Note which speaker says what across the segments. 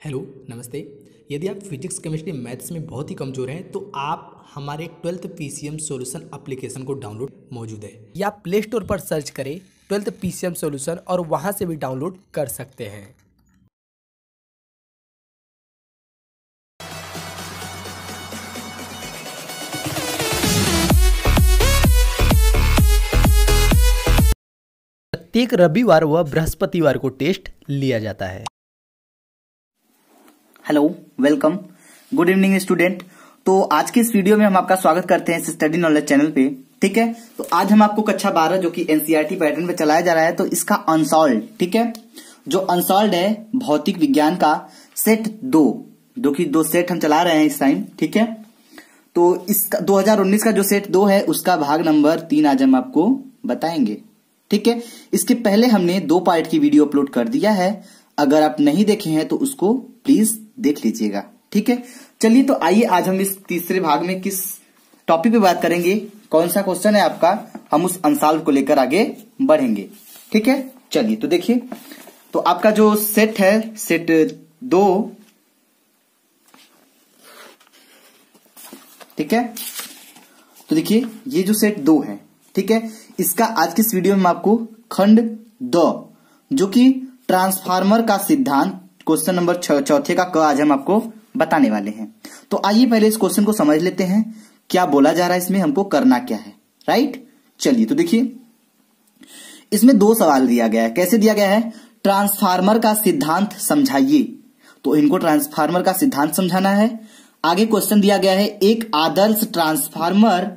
Speaker 1: Hello नमस्ते। यदि आप फिजिक्स केमिस्ट्री मैथ्स में बहुत ही कमज़ोर हैं तो आप हमारे 12th पीसीएम सॉल्यूशन एप्लीकेशन को डाउनलोड मौजूद है या प्ले स्टोर पर सर्च करें 12th पीसीएम सॉल्यूशन और वहां से भी डाउनलोड कर सकते हैं। प्रत्येक रविवार व बृहस्पतिवार को टेस्ट लिया जाता है।
Speaker 2: Hello, welcome, good evening student. तो आज की इस वीडियो में हम आपका स्वागत करते हैं इस स्टडी नॉलेज चैनल पे। ठीक है, तो आज हम आपको कक्षा 12 जो कि एनसीईआरटी पैटर्न पे चलाया जा रहा है, तो इसका अनसॉल्व्ड, ठीक है, जो अनसॉल्व्ड है भौतिक विज्ञान का सेट 2, जो कि 2 सेट हम चला रहे हैं इस टाइम। ठीक है, तो इसका 2019 का जो सेट 2 है उसका भाग नंबर 3 आज हम आपको बताएंगे। ठीक है, इसके पहले हमने 2 पार्ट की वीडियो अपलोड कर दिया है, अगर आप नहीं देखे हैं तो उसको प्लीज देख लीजिएगा। ठीक है, चलिए तो आइए आज हम इस तीसरे भाग में किस टॉपिक पे बात करेंगे, कौन सा क्वेश्चन है आपका, हम उस अनसॉल्व को लेकर आगे बढ़ेंगे। ठीक है, चलिए तो देखिए, तो आपका जो सेट है सेट 2, ठीक है, तो देखिए ये जो सेट 2 है, ठीक है, इसका आज की इस वीडियो में आपको खंड 2 जो कि ट्रांसफार्मर का सिद्धांत क्वेश्चन नंबर 4 का क आज हम आपको बताने वाले हैं। तो आइए पहले इस क्वेश्चन को समझ लेते हैं, क्या बोला जा रहा है, इसमें हमको करना क्या है। राइट, चलिए तो देखिए, इसमें 2 सवाल दिया गया है। कैसे दिया गया है? ट्रांसफार्मर का सिद्धांत समझाइए, तो इनको ट्रांसफार्मर का सिद्धांत समझाना है। आगे क्वेश्चन दिया गया है, एक आदर्श ट्रांसफार्मर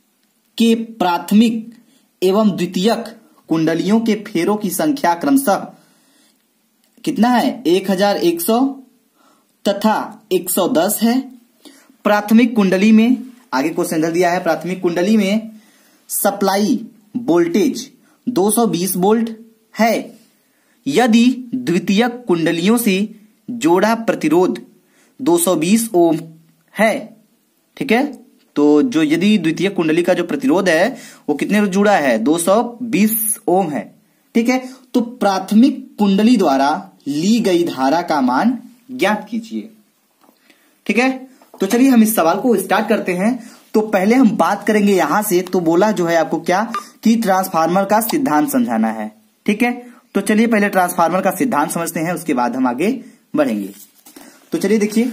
Speaker 2: के प्राथमिक एवं द्वितीयक कुंडलियों के फेरों की संख्या क्रमशः कितना है? 1100 तथा 110 है। प्राथमिक कुंडली में, आगे क्वेश्चन दे दिया है, प्राथमिक कुंडली में सप्लाई वोल्टेज 220 वोल्ट है यदि द्वितीयक कुंडलियों से जोड़ा प्रतिरोध 220 ओम है। ठीक है, तो जो यदि द्वितीय कुंडली का जो प्रतिरोध है वो कितने जुड़ा है? 220 ओम है। ठीक है, तो प्राथमिक कुंडली द्वारा ली गई धारा का मान ज्ञात कीजिए। ठीक है, तो चलिए हम इस सवाल को स्टार्ट करते हैं। तो पहले हम बात करेंगे यहां से, तो बोला जो है आपको क्या कि ट्रांसफार्मर का सिद्धांत समझाना है। ठीक है, तो चलिए पहले ट्रांसफार्मर का सिद्धांत समझते हैं, उसके बाद हम आगे बढ़ेंगे। तो चलिए देखिए,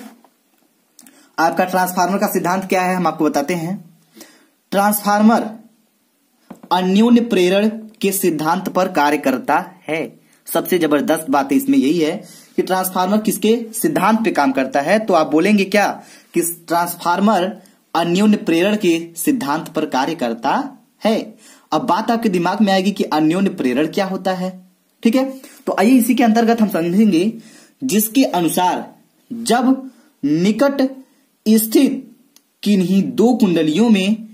Speaker 2: आपका ट्रांसफार्मर का सिद्धांत क्या है हम आपको बताते हैं। ट्रांसफार्मर अन्योन्य प्रेरण के सिद्धांत पर कार्य करता है। सबसे जबरदस्त बात इसमें यही है कि ट्रांसफार्मर किसके सिद्धांत पे काम करता है, तो आप बोलेंगे क्या कि ट्रांसफार्मर अन्योन्य प्रेरण के सिद्धांत पर कार्य करता है। अब बात आपके दिमाग में आएगी कि अन्योन्य प्रेरण क्या होता है। ठीक है, तो आइए इसी के अंतर्गत हम समझेंगे, जिसके अनुसार जब निकट स्थित किन्हीं दो कुंडलियों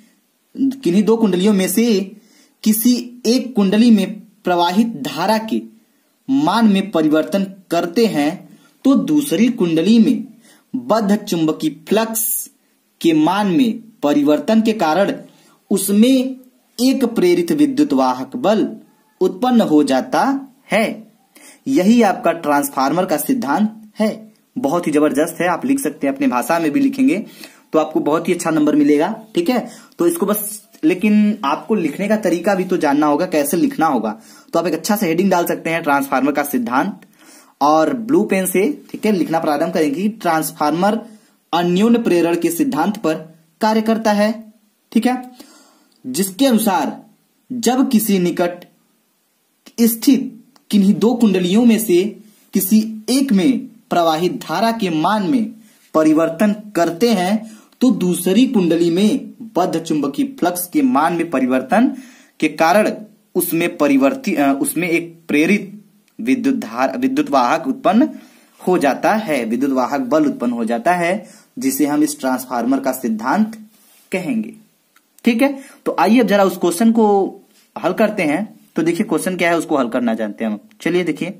Speaker 2: में से किसी एक कुंडली में प्रवाहित धारा के मान में परिवर्तन करते हैं तो दूसरी कुंडली में बद्ध चुंबकीय फ्लक्स के मान में परिवर्तन के कारण उसमें एक प्रेरित विद्युत वाहक बल उत्पन्न हो जाता है। यही आपका ट्रांसफार्मर का सिद्धांत है। बहुत ही जबरदस्त है, आप लिख सकते हैं, अपने भाषा में भी लिखेंगे तो आपको बहुत ही अच्छा नंबर मिलेगा। ठीक है, तो इसको बस, लेकिन आपको लिखने का तरीका भी तो जानना होगा, कैसे लिखना होगा। तो आप एक अच्छा सा हेडिंग डाल सकते हैं, ट्रांसफार्मर का सिद्धांत, और ब्लू पेन से, ठीक है, लिखना प्रारंभ करेंगे। ट्रांसफार्मर अन्योन्य प्रेरण के सिद्धांत पर कार्य करता है। ठीक है, जिसके अनुसार जब किसी निकट स्थित किन्हीं दो कुंडलियों में से किसी एक में प्रवाहित धारा के मान में परिवर्तन करते हैं तो दूसरी कुंडली में बद्ध चुंबकीय फ्लक्स के मान में परिवर्तन के कारण उसमें एक प्रेरित विद्युत वाहक उत्पन्न हो जाता है, विद्युत वाहक बल उत्पन्न हो जाता है, जिसे हम इस ट्रांसफार्मर का सिद्धांत कहेंगे। ठीक है, तो आइए अब जरा उस क्वेश्चन को हल करते हैं। तो देखिए क्वेश्चन क्या है, उसको हल करना जानते हैं हम। चलिए देखिए,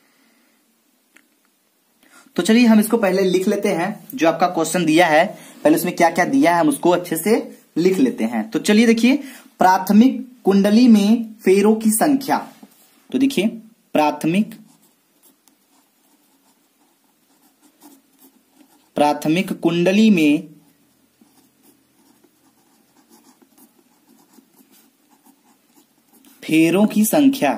Speaker 2: तो चलिए हम इसको पहले लिख लेते हैं, जो आपका क्वेश्चन दिया है, पहले उसमें क्या क्या दिया है हम उसको अच्छे से लिख लेते हैं। तो चलिए देखिए, प्राथमिक कुंडली में फेरों की संख्या, तो देखिए प्राथमिक प्राथमिक कुंडली में फेरों की संख्या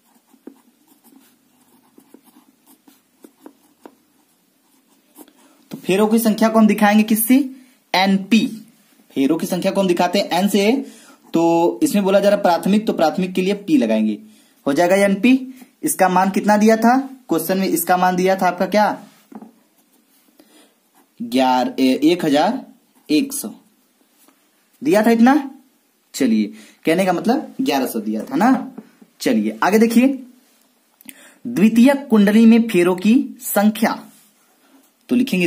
Speaker 2: तो फेरों की संख्या को हम दिखाएंगे किससे? एनपी। फेरों की संख्या को हम दिखाते हैं एन से, तो इसमें बोला जा रहा है प्राथमिक, तो प्राथमिक के लिए पी लगाएंगे, हो जाएगा एनपी। इसका मान कितना दिया था क्वेश्चन में? इसका मान दिया था आपका क्या? 1100 दिया था इतना। चलिए, कहने का मतलब 1100 दिया था ना। चलिए आगे देखिए, द्वितीयक कुंडली में फेरों की संख्या, तो लिखेंगे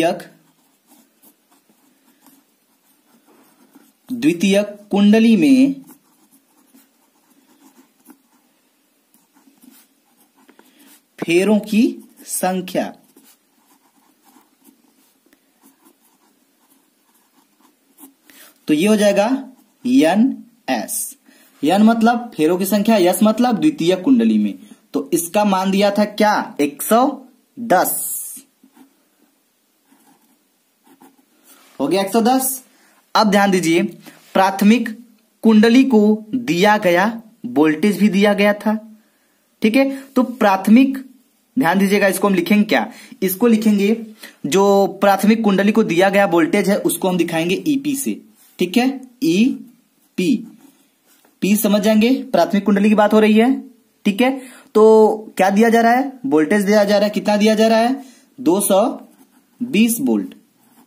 Speaker 2: द्वितीयक कुंडली में फेरों की संख्या, तो ये हो जाएगा एन एस। एन मतलब फेरों की संख्या, एस मतलब द्वितीय कुंडली में, तो इसका मान दिया था क्या? 110 हो गया 110। अब ध्यान दीजिए, प्राथमिक कुंडली को दिया गया वोल्टेज भी दिया गया था, ठीक है। तो प्राथमिक, ध्यान दीजिएगा, इसको हम लिखेंगे क्या? इसको लिखेंगे जो प्राथमिक कुंडली को दिया गया वोल्टेज है उसको हम दिखाएंगे ईपी से, ठीक है। ईपी, पी समझ जाएंगे, प्राथमिक कुंडली की बात हो रही है, ठीक है। तो क्या दिया जा रहा है? वोल्टेज दिया जा रहा है। कितना दिया जा रहा है? 220 वोल्ट,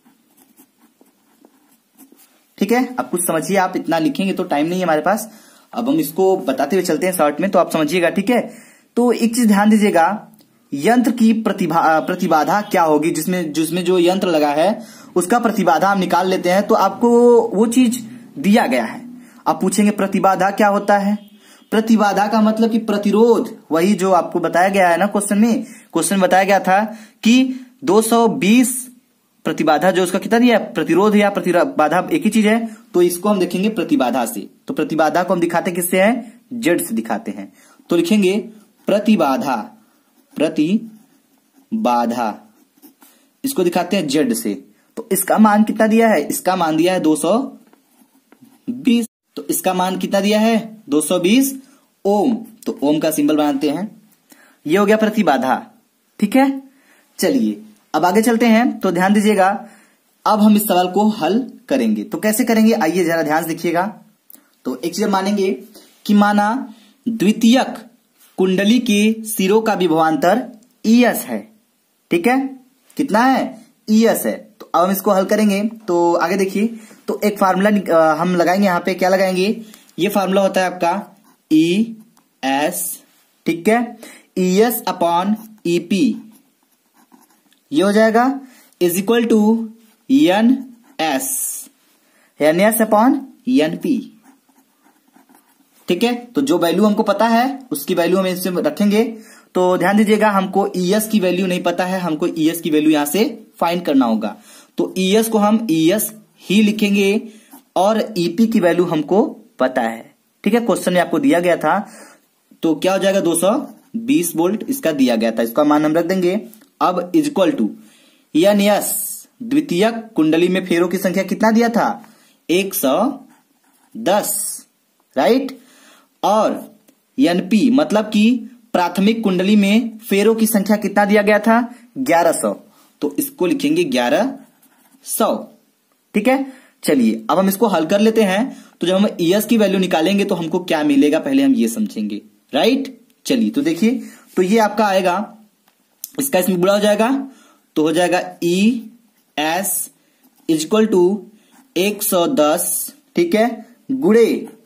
Speaker 2: ठीक है। अब कुछ समझिए, आप इतना लिखेंगे तो टाइम नहीं है हमारे पास, अब हम इसको बताते हुए चलते हैं शॉर्ट में, तो आप समझिएगा, ठीक है। तो एक चीज ध्यान दीजिएगा, यंत्र की प्रतिबाधा क्या होगी, जिसमें जो यंत्र लगा है उसका प्रतिबाधा हम निकाल लेते हैं, तो आपको वो चीज दिया गया है। आप पूछेंगे प्रतिबाधा क्या होता है? प्रतिबाधा का मतलब कि प्रतिरोध, वही जो आपको बताया गया है ना क्वेश्चन में। क्वेश्चन बताया गया था कि 220 प्रतिबाधा, जो उसका कितना दिया है? प्रतिरोध या प्रतिबाधा एक ही चीज है, तो इसको हम देखेंगे प्रतिबाधा से। तो प्रतिबाधा को हम दिखाते किससे हैं? जेड से दिखाते हैं। तो लिखेंगे प्रतिबाधा, इसको दिखाते हैं जेड से। तो इसका मान कितना दिया है? इसका मान दिया है 220। तो इसका मान कितना दिया है? 220 ओम। तो ओम का सिंबल बनाते हैं, ये हो गया प्रतिबाधा, ठीक है। चलिए अब आगे चलते हैं, तो ध्यान दीजिएगा, अब हम इस सवाल को हल करेंगे। तो कैसे करेंगे, आइए जरा ध्यान से देखिएगा। तो एक चीज मानेंगे कि माना द्वितीयक कुंडली के सिरों का विभवांतर ईएस है, ठीक है। कितना है? ईएस है। तो अब हम इसको हल करेंगे, तो आगे देखिए, तो एक फार्मूला हम लगाएंगे यहाँ पे। क्या लगाएंगे? ये फार्मूला होता है आपका ई एस, ठीक है, ईएस अपॉन ईपी, ये हो जाएगा is equal to N S upon N P, ठीक है। तो जो वैल्यू हमको पता है उसकी वैल्यू हम इससे रखेंगे। तो ध्यान दीजिएगा, हमको ईएस की वैल्यू नहीं पता है, हमको ईएस की वैल्यू यहां से फाइंड करना होगा। तो ईएस को हम ईएस ही लिखेंगे और ईपी की वैल्यू हमको पता है, ठीक है। क्वेश्चन में आपको दिया गया था, तो क्या हो जाएगा? 220 वोल्ट इसका दिया गया था, इसका मान हम रख देंगे। अब is equal to N S, द्वितीयक कुंडली में फेरों की संख्या कितना दिया था? 110, राइट। और एनपी मतलब कि प्राथमिक कुंडली में फेरों की संख्या कितना दिया गया था? 1100। तो इसको लिखेंगे 1100, ठीक है। चलिए अब हम इसको हल कर लेते हैं। तो जब हम ईएस की वैल्यू निकालेंगे तो हमको क्या मिलेगा पहले हम ये समझेंगे, राइट। चलिए तो देखिए, तो ये आपका आएगा, इसका इसमें बुरा हो जाएगा, तो हो जाएगा E S is equal to 110, ठीक है, गुणे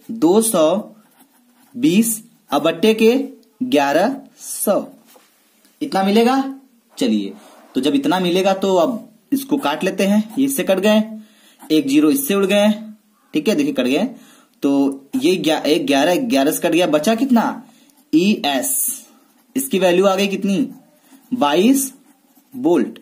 Speaker 2: 220 अब बट्टे के 1100, इतना मिलेगा। चलिए तो जब इतना मिलेगा तो अब इसको काट लेते हैं, ये इससे कट गए, एक जीरो इससे उड़ गए, ठीक है, देखिए कट गए। तो ये 11 से कट गया, बचा कितना? ई एस, इसकी वैल्यू आ गई कितनी? 22 वोल्ट,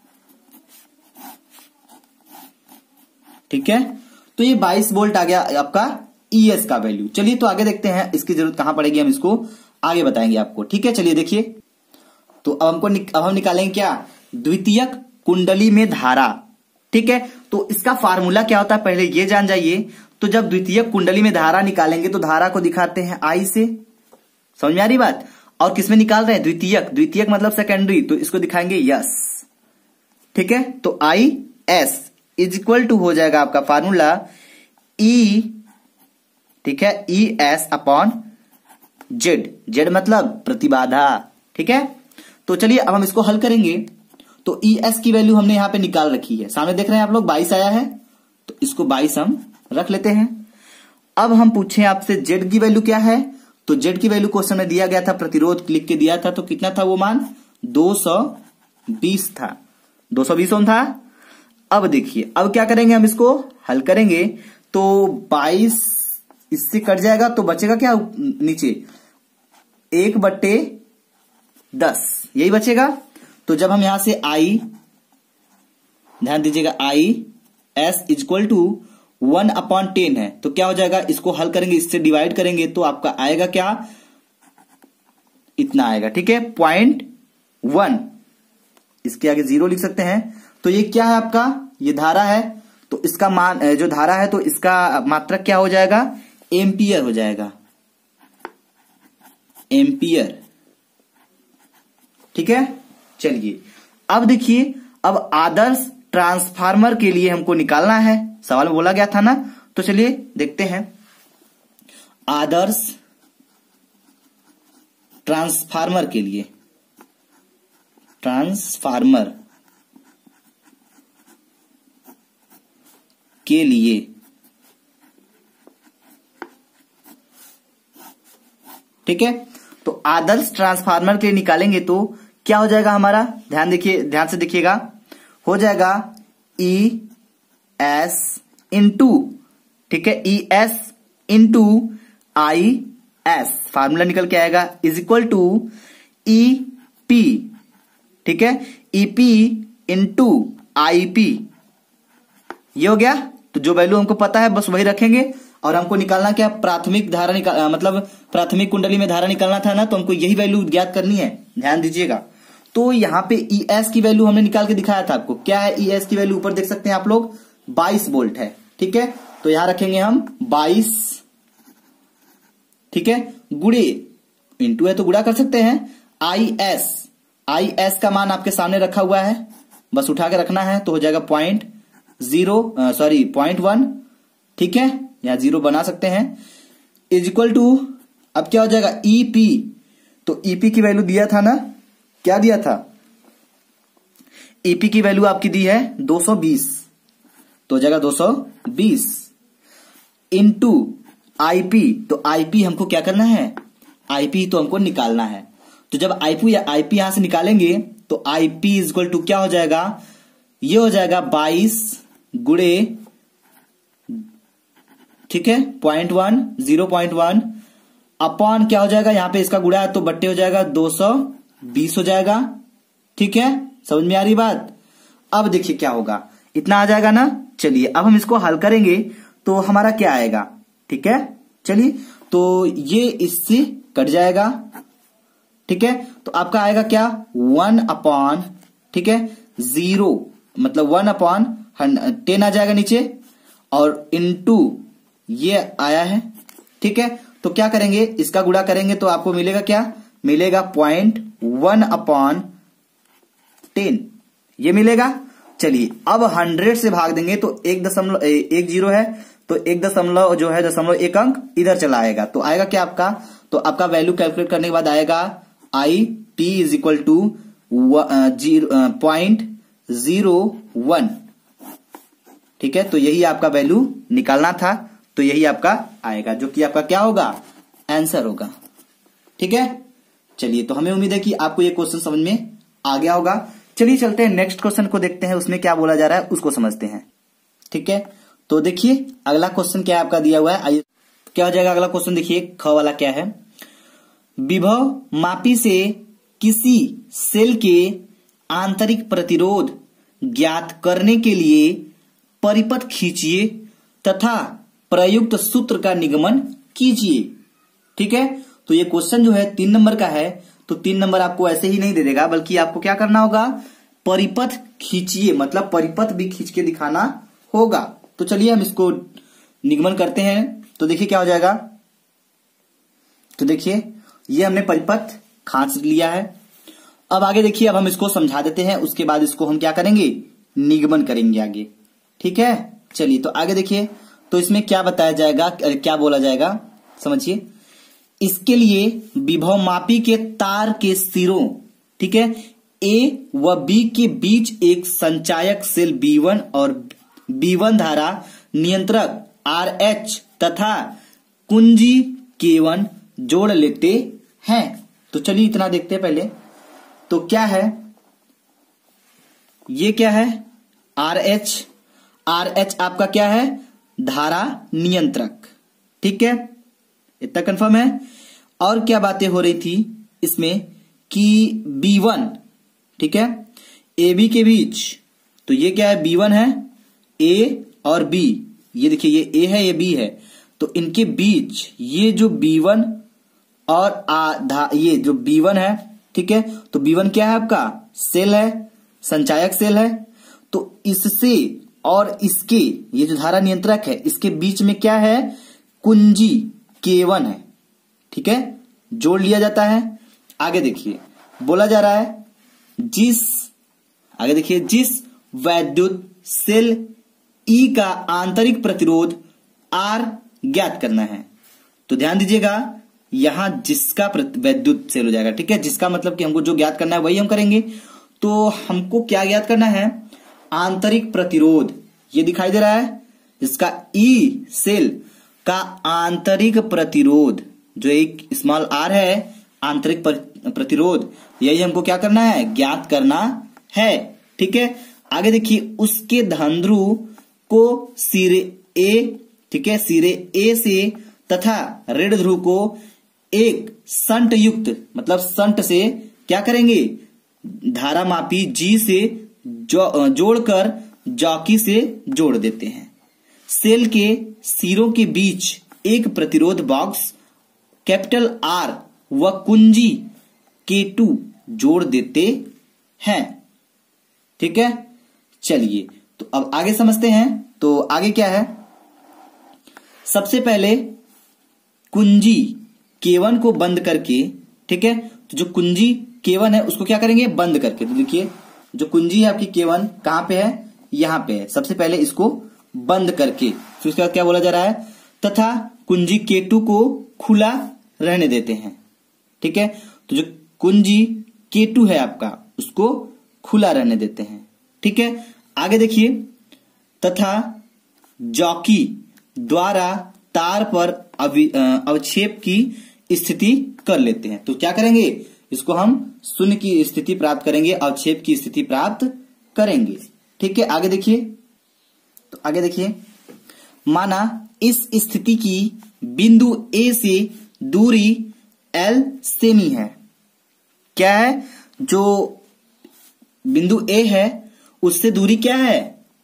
Speaker 2: ठीक है। तो ये 22 वोल्ट आ गया आपका ईएस का वैल्यू। चलिए तो आगे देखते हैं इसकी जरूरत कहां पड़ेगी, हम इसको आगे बताएंगे आपको, ठीक है। चलिए देखिए, तो अब हम निकालेंगे क्या? द्वितीयक कुंडली में धारा। ठीक है, तो इसका फार्मूला क्या होता है पहले ये जान जाइए। तो जब द्वितीयक कुंडली में धारा निकालेंगे तो धारा को दिखाते हैं आई से, समझ में आ रही बात। और किसमें निकाल रहे हैं, द्वितीयक, द्वितीयक मतलब सेकेंडरी, तो इसको दिखाएंगे यस। ठीक है, तो I S is equal to हो जाएगा आपका फार्मूला ई, ठीक है, E S upon Z, Z मतलब प्रतिबाधा। ठीक है, तो चलिए अब हम इसको हल करेंगे। तो ई एस की वैल्यू हमने यहां पे निकाल रखी है, सामने देख रहे हैं आप लोग 22 आया है, तो इसको 22 हम रख लेते हैं। अब हम पूछें आपसे जेड की वैल्यू क्या है, तो जेड की वैल्यू क्वेश्चन में दिया गया था, प्रतिरोध लिख के दिया था, तो कितना था वो मान 220 था, 220 ओम था। अब देखिए अब क्या करेंगे, हम इसको हल करेंगे तो 22 इससे कट जाएगा तो बचेगा क्या नीचे 1/10 यही बचेगा। तो जब हम यहां से आई, ध्यान दीजिएगा, आई एस इक्वल टू 1/10 है, तो क्या हो जाएगा, इसको हल करेंगे, इससे डिवाइड करेंगे तो आपका आएगा क्या, इतना आएगा। ठीक है, 0.1, इसके आगे 0 लिख सकते हैं। तो ये क्या है आपका, ये धारा है, तो इसका मान जो धारा है तो इसका मात्रक क्या हो जाएगा, एम्पियर हो जाएगा, एम्पियर। ठीक है, चलिए अब देखिए, अब आदर्श ट्रांसफार्मर के लिए हमको निकालना है, सवाल में बोला गया था ना, तो चलिए देखते हैं। आदर्श ट्रांसफार्मर के लिए, ट्रांसफार्मर के लिए ठीक है, तो आदर्श ट्रांसफार्मर के लिए निकालेंगे तो क्या हो जाएगा हमारा, ध्यान देखिए, ध्यान से देखिएगा, हो जाएगा ई एस इंटू, ठीक है, E S into I S, formula निकल के आएगा, is equal to E P, ठीक है, E P into I P, ये हो गया। तो जो वैल्यू हमको पता है बस वही रखेंगे, और हमको निकालना क्या, प्राथमिक धारा मतलब प्राथमिक कुंडली में धारा निकालना था ना, तो हमको यही वैल्यू ज्ञात करनी है, ध्यान दीजिएगा। तो यहाँ पे ई एस की वैल्यू हमने निकाल के दिखाया था आपको, क्या है ई एस की वैल्यू, ऊपर देख सकते हैं आप लोग 22 वोल्ट है। ठीक है, तो यहां रखेंगे हम 22, ठीक है, गुणे, इंटू है तो गुणा कर सकते हैं, आई एस का मान आपके सामने रखा हुआ है, बस उठा के रखना है, तो हो जाएगा 0.1, ठीक है, यहां 0 बना सकते हैं, इज इक्वल टू, अब क्या हो जाएगा ईपी, तो ईपी की वैल्यू दिया था ना, क्या दिया था, ईपी की वैल्यू आपकी दी है 220, तो हो जाएगा 220 इंटू आईपी, तो आईपी हमको क्या करना है, आईपी तो हमको निकालना है। तो जब आईपी यहां से निकालेंगे तो आईपी इज इक्वल टू क्या हो जाएगा, ये हो जाएगा 22 गुणे, ठीक है, 0.1 अपॉन क्या हो जाएगा, यहां पे इसका गुणा है तो बट्टे हो जाएगा 220 हो जाएगा। ठीक है, समझ में आ रही बात। अब देखिए क्या होगा, इतना आ जाएगा ना। चलिए अब हम इसको हल करेंगे तो हमारा क्या आएगा, ठीक है, चलिए तो ये इससे कट जाएगा, ठीक है, तो आपका आएगा क्या 1/, ठीक है, 0 मतलब 1/10 आ जाएगा नीचे, और इनटू ये आया है। ठीक है, तो क्या करेंगे, इसका गुणा करेंगे तो आपको मिलेगा क्या, मिलेगा 0.1/10 ये मिलेगा। चलिए अब 100 से भाग देंगे तो 1.10 है, तो 1 जो है 1 अंक इधर चला आएगा, तो आएगा क्या आपका, तो आपका वैल्यू कैलकुलेट करने के बाद आएगा I P is equal to 0.01। ठीक है, तो यही आपका वैल्यू निकालना था, तो यही आपका आएगा, जो कि आपका क्या होगा, आंसर होगा। ठीक है, चलिए तो हमें उम्मीद है कि आपको ये क्वेश्चन समझ में आ गया होगा। चलिए चलते हैं नेक्स्ट क्वेश्चन को देखते हैं, उसमें क्या बोला जा रहा है उसको समझते हैं। ठीक है, तो देखिए अगला क्वेश्चन क्या आपका दिया हुआ है, आइए क्या हो जाएगा अगला क्वेश्चन, देखिए ख वाला क्या है, विभव मापी से किसी सेल के आंतरिक प्रतिरोध ज्ञात करने के लिए परिपथ खींचिए तथा प्रयुक्त सूत्र का निगमन कीजिए। ठीक है, तो ये क्वेश्चन जो है 3 नंबर का है, तो 3 नंबर आपको ऐसे ही नहीं दे देगा, बल्कि आपको क्या करना होगा, परिपथ खींचिए, मतलब परिपथ भी खींच के दिखाना होगा। तो चलिए हम इसको निगमन करते हैं। तो देखिए क्या हो जाएगा। तो देखिए ये हमने परिपथ खींच लिया है। अब आगे देखिए, अब हम इसको समझा देते हैं, उसके बाद इसको हम क्या करेंगे, निगमन करेंगे आगे। ठीक है, चलिए तो आगे देखिए। तो इसमें क्या बताया जाएगा, क्या बोला जाएगा, समझिए। इसके लिए विभवमापी के तार के सिरों, ठीक है, ए व बी के बीच एक संचायक सेल B1 और B1 धारा नियंत्रक RH तथा कुंजी K1 जोड़ लेते हैं। तो चलिए इतना देखते हैं पहले। तो क्या है, ये क्या है, RH आपका क्या है, धारा नियंत्रक। ठीक है, इतना कंफर्म है। और क्या बातें हो रही थी इसमें कि B1, ठीक है, AB के बीच, तो ये क्या है, B1 है, A और B, ये देखिए ये A है, ये B है, तो इनके बीच ये जो B1 और ये जो B1 है, ठीक है, तो B1 क्या है आपका, सेल है, संचायक सेल है। तो इससे और इसके, ये जो धारा नियंत्रक है, इसके बीच में क्या है, कुंजी K1 है। ठीक है, जोड़ लिया जाता है। आगे देखिए बोला जा रहा है, आगे देखिए, जिस वैद्युत सेल E का आंतरिक प्रतिरोध R ज्ञात करना है। तो ध्यान दीजिएगा, यहां जिसका वैद्युत सेल हो जाएगा। ठीक है, जिसका मतलब कि हमको जो ज्ञात करना है वही हम करेंगे। तो हमको क्या ज्ञात करना है, आंतरिक प्रतिरोध, ये दिखाई दे रहा है, इसका E सेल का आंतरिक प्रतिरोध, जो एक स्मॉल r है, आंतरिक प्रतिरोध, यही हमको क्या करना है, ज्ञात करना है। ठीक है, आगे देखिए, उसके धन ध्रुव को सिरे A, ठीक है, सिरे A से तथा ऋण ध्रुव को एक संट युक्त, मतलब संट से क्या करेंगे, धारा मापी G से जोड़कर जॉकी से जोड़ देते हैं। सेल के सिरों के बीच एक प्रतिरोध बॉक्स कैपिटल R व कुंजी K2 जोड़ देते हैं। ठीक है, चलिए तो अब आगे समझते हैं। तो आगे क्या है, सबसे पहले कुंजी K1 को बंद करके, ठीक है, तो जो कुंजी K1 है उसको क्या करेंगे, बंद करके। तो देखिए जो कुंजी है आपकी K1 कहां पे है, यहां पे है। सबसे पहले इसको बंद करके, फिर उसके बाद क्या बोला जा रहा है, तथा कुंजी K2 को खुला रहने देते हैं। ठीक है, तो जो कुंजी K2 है आपका, उसको खुला रहने देते हैं। ठीक है, आगे देखिए, तथा जॉकी द्वारा तार पर अवक्षेप की स्थिति कर लेते हैं। तो क्या करेंगे, इसको हम शून्य की स्थिति प्राप्त करेंगे, अवक्षेप की स्थिति प्राप्त करेंगे। ठीक है, आगे देखिए। तो आगे देखिए, माना इस स्थिति की बिंदु A से दूरी L सेमी है। क्या है, जो बिंदु A है उससे दूरी क्या है,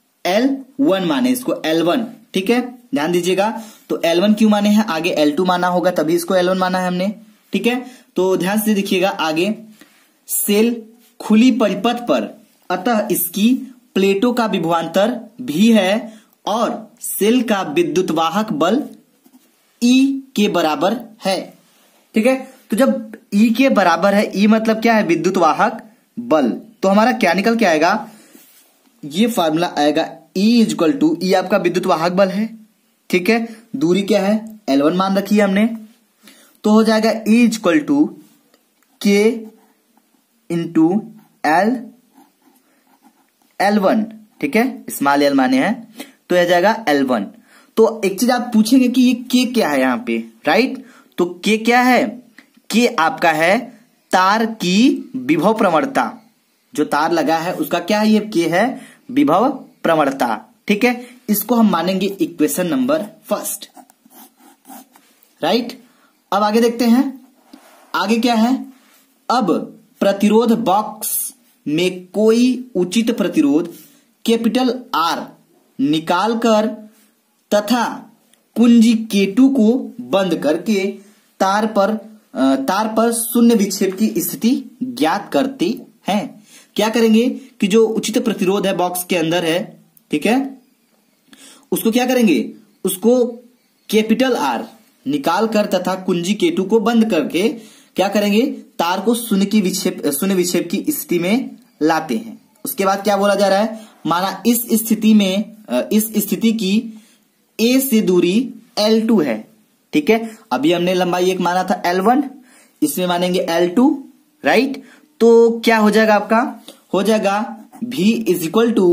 Speaker 2: L1 माने इसको L1। ठीक है, ध्यान दीजिएगा। तो L1 क्यों माने हैं, आगे L2 माना होगा, तभी इसको L1 माना है हमने। ठीक है, तो ध्यान से देखिएगा आगे, सेल खुली परिपथ पर, अतः इसकी प्लेटों का विभवांतर भी है और सेल का विद्युत वाहक बल E के बराबर है। ठीक है, तो जब E के बराबर है, E मतलब क्या है, विद्युत वाहक बल, तो हमारा क्या निकल के आएगा, ये फॉर्मूला आएगा E इक्वल टू, E आपका विद्युत वाहक बल है। ठीक है, दूरी क्या है, L1 मान रखी है हमने, तो हो जाएगा E equal to K into L1। ठीक है, स्मॉल L माने हैं, तो यह जाएगा L1। तो एक चीज आप पूछेंगे कि ये K क्या है यहाँ पे, राइट। तो K क्या है, K आपका है तार की विभव प्रवणता, जो तार लगा है उसका क्या है, ये K है विभव प्रवणता। ठीक है, इसको हम मानेंगे इक्वेशन नंबर फर्स्ट, राइट। अब आगे देखते हैं, आगे क्या है, अब प्रतिरोध बॉक्स में कोई उचित प्रतिरोध कैपिटल R निकालकर तथा कुंजी K2 को बंद करके तार पर शून्य विक्षेप की स्थिति ज्ञात करते हैं। क्या करेंगे कि जो उचित प्रतिरोध है बॉक्स के अंदर है, ठीक है, उसको क्या करेंगे, उसको कैपिटल R निकाल कर तथा कुंजी K2 को बंद करके क्या करेंगे, तार को शून्य विक्षेप की स्थिति में लाते हैं। उसके बाद क्या बोला जा रहा है, माना इस स्थिति की A से दूरी L2 है, ठीक है। अभी हमने लंबाई एक माना था L1, इसमें मानेंगे L2, राइट। तो क्या हो जाएगा आपका, हो जाएगा V is equal to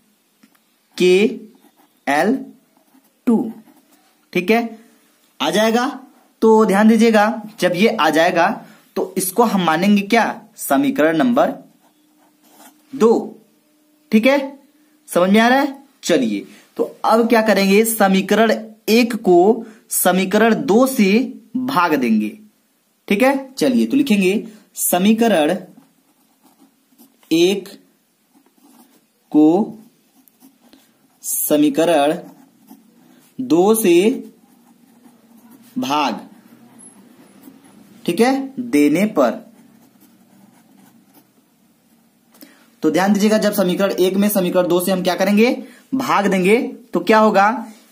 Speaker 2: KL2, ठीक है, आ जाएगा। तो ध्यान दीजिएगा, जब ये आ जाएगा तो इसको हम मानेंगे क्या, समीकरण नंबर 2, ठीक है, समझ में आ रहा है। चलिए तो अब क्या करेंगे, समीकरण 1 को समीकरण 2 से भाग देंगे, ठीक है। चलिए तो लिखेंगे समीकरण 1 को समीकरण 2 से भाग, ठीक है, देने पर। तो ध्यान दीजिएगा, जब समीकरण 1 में समीकरण 2 से हम क्या करेंगे, भाग देंगे, तो क्या होगा,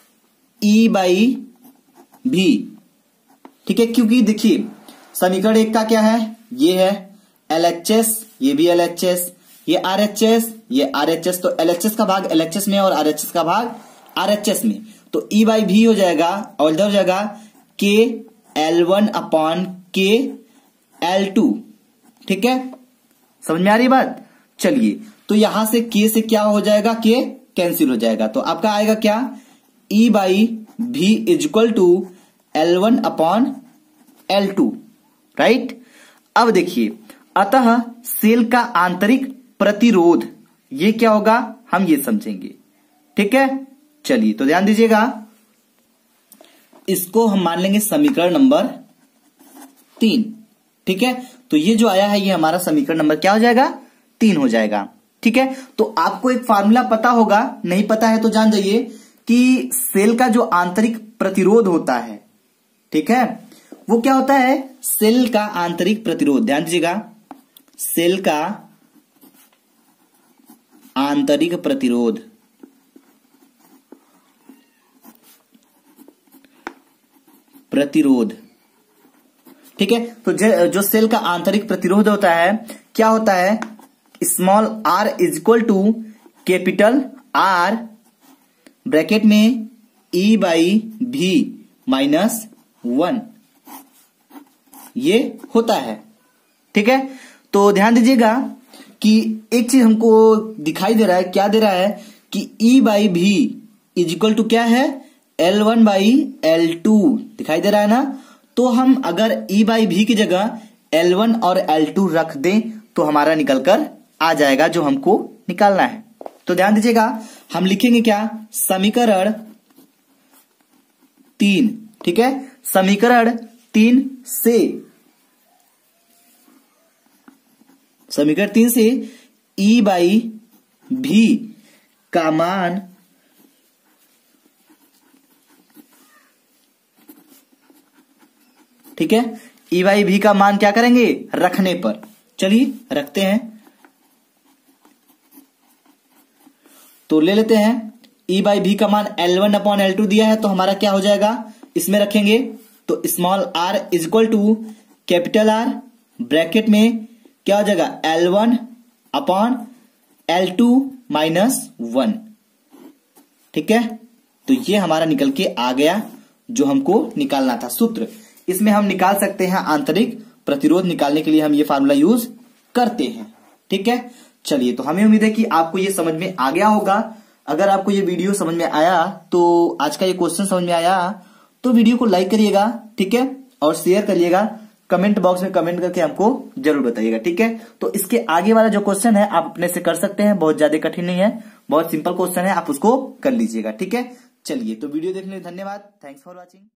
Speaker 2: E/V, ठीक है। क्योंकि देखिए समीकरण 1 का क्या है, ये है LHS, ये भी LHS, ये RHS, ये RHS, तो LHS का भाग LHS में और RHS का भाग RHS में, तो E/V हो जाएगा और इधर हो जाएगा KL1/KL2, ठीक है, समझ में आ रही बात। चलिए तो यहां से K से क्या हो जाएगा, K कैंसिल हो जाएगा, तो आपका आएगा क्या, E/V is equal to L1/L2, right. अब देखिए, अतः सेल का आंतरिक प्रतिरोध ये क्या होगा, हम ये समझेंगे, ठीक है। चलिए तो ध्यान दीजिएगा, इसको हम मान लेंगे समीकरण नंबर 3, ठीक है। तो ये जो आया है ये हमारा समीकरण नंबर क्या हो जाएगा, 3 हो जाएगा, ठीक है। तो आपको एक फार्मूला पता होगा, नहीं पता है तो जान जाइए कि सेल का जो आंतरिक प्रतिरोध होता है, ठीक है, वो क्या होता है, सेल का आंतरिक प्रतिरोध, ध्यान दीजिएगा, सेल का आंतरिक प्रतिरोध, ठीक है। तो जो सेल का आंतरिक प्रतिरोध होता है, क्या होता है, small r is equal to capital R bracket में E/V -1, ये होता है, ठीक है। तो ध्यान दीजिएगा कि एक चीज हमको दिखाई दे रहा है, क्या दे रहा है कि E/V इज इक्वल टू क्या है, L1/L2 दिखाई दे रहा है ना। तो हम अगर E/V की जगह L1 और L2 रख दें तो हमारा निकलकर आ जाएगा जो हमको निकालना है। तो ध्यान दीजिएगा, हम लिखेंगे क्या, समीकरण 3, ठीक है, समीकरण 3 से E/V का मान ठीक है, E/V का मान क्या करेंगे, रखने पर। चलिए रखते हैं, तो ले लेते हैं E/V का मान L1/L2 दिया है, तो हमारा क्या हो जाएगा, इसमें रखेंगे, तो small r is equal to capital R bracket में क्या हो जाएगा, L1/L2 -1, ठीक है। तो ये हमारा निकल के आ गया जो हमको निकालना था सूत्र। इसमें हम निकाल सकते हैं आंतरिक प्रतिरोध, निकालने के लिए हम ये फार्मूला यूज करते हैं, ठीक है। चलिए तो हमें उम्मीद है कि आपको ये समझ में आ गया होगा। अगर आपको ये वीडियो समझ में आया, तो आज का ये क्वेश्चन समझ में आया, तो वीडियो को लाइक करिएगा, ठीक है, और शेयर करिएगा। कमेंट बॉक्स में कमेंट करके हमको जरूर बताइएगा, ठीक है। तो इसके आगे वाला जो क्वेश्चन है आप अपने से कर सकते हैं, बहुत ज्यादा कठिन नहीं है, बहुत सिंपल क्वेश्चन है, आप उसको कर लीजिएगा, ठीक है। चलिए तो वीडियो देखने के लिए धन्यवाद, थैंक्स फॉर वॉचिंग।